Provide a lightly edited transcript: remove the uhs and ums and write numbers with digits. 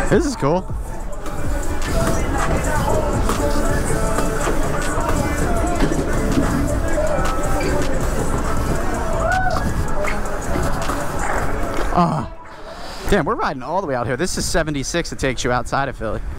This is cool. Oh, damn, we're riding all the way out here. This is 76 that takes you outside of Philly.